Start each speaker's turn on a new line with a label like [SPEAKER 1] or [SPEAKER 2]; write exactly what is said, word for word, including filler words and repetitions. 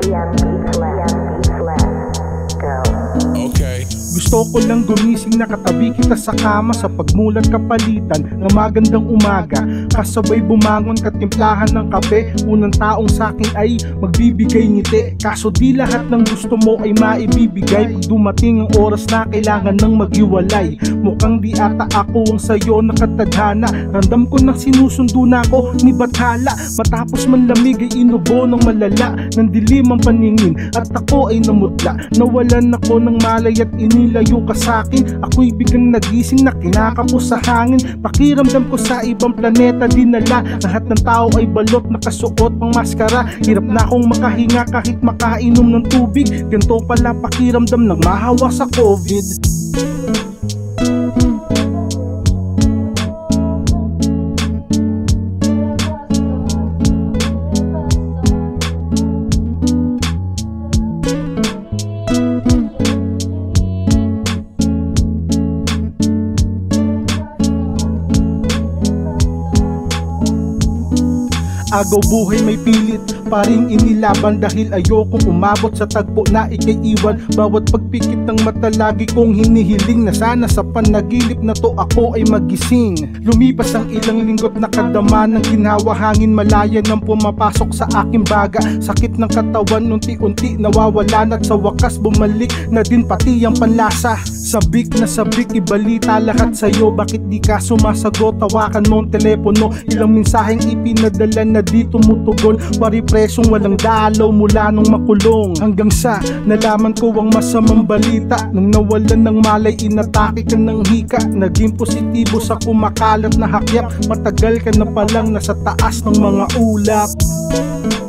[SPEAKER 1] Okay.
[SPEAKER 2] Gusto ko lang gumising na katabi kita sa kama, sa pagmulat kapalitan ng magandang umaga. Kasabay bumangon katimplahan ng kape, unang taong sakin ay magbibigay ngiti. Kaso di lahat ng gusto mo ay maibibigay pag dumating ang oras na kailangan ng maghiwalay. Mukhang di ata ako ang sayo nakatadhana, ramdam ko na sinusundo na ako ni Bathala. Matapos manlamig ay inubo ng malala ng dilim ang paningin at ako ay namutla. Nawalan ako ng malay at inilayo ka sa'kin. Ako'y biglang nagising na kinakapos sa hangin. Pakiramdam ko sa ibang planeta dinala. Lahat ng tao ay balot nakasuot ng maskara. Hirap na akong makahinga kahit makainom ng tubig. Ganito pala pakiramdam ng mahawa sa COVID. Agaw buhay may pilit pa rin inilaban dahil ayokong umabot sa tagpo na ikay iwan. Bawat pagpikit ng mata lagi kong hinihiling na sana sa panaginip na to ako ay magising. Lumipas ang ilang linggo't nakadama ng ginhawa hangin, malaya nang pumapasok sa aking baga. Sakit ng katawan unti-unti nawawala at sa wakas bumalik na din pati ang panlasa. Sabik na sabik ibalita lahat sa'yo, bakit di ka sumasagot? Tawakan mo ang telepono, ilang mensaheng ipinadala na di tumutugon. Paripresong walang dalaw mula nung makulong, hanggang sa nalaman ko ang masamang balita. Nung nawalan ng malay inatake ka ng hika, naging positibo sa kumakalat na hakyap. Matagal ka na palang nasa taas ng mga ulap.